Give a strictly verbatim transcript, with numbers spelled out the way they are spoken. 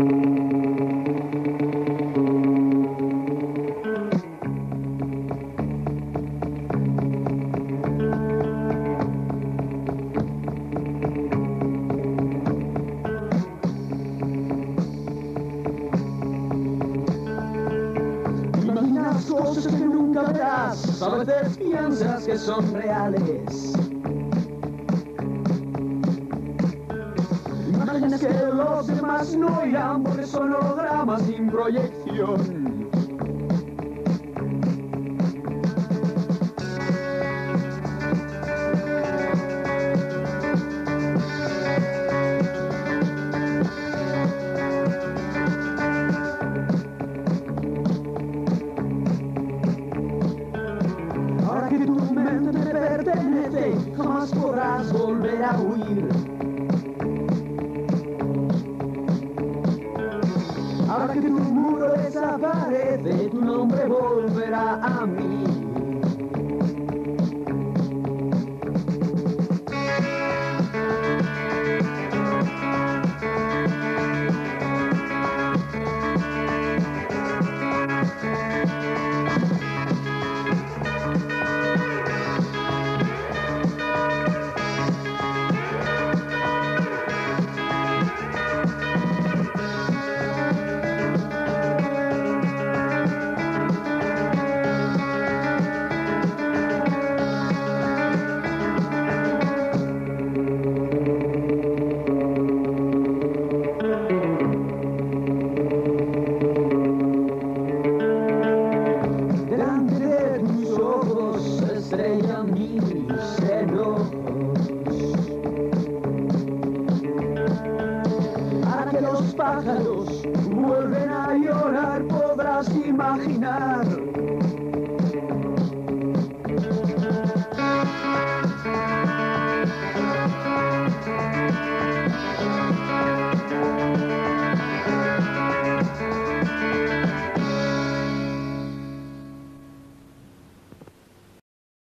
Imaginas cosas que nunca verás, a veces piensas que son reales. Imaginas que los demás no irán porque son hologramas sin proyección. Ahora que tu mente te pertenece, jamás podrás volver a huir. Ahora que tu muro desaparece, tu nombre volverá a mí. Estrellan mis senos. Ahora que los pájaros vuelven a llorar, podrás imaginar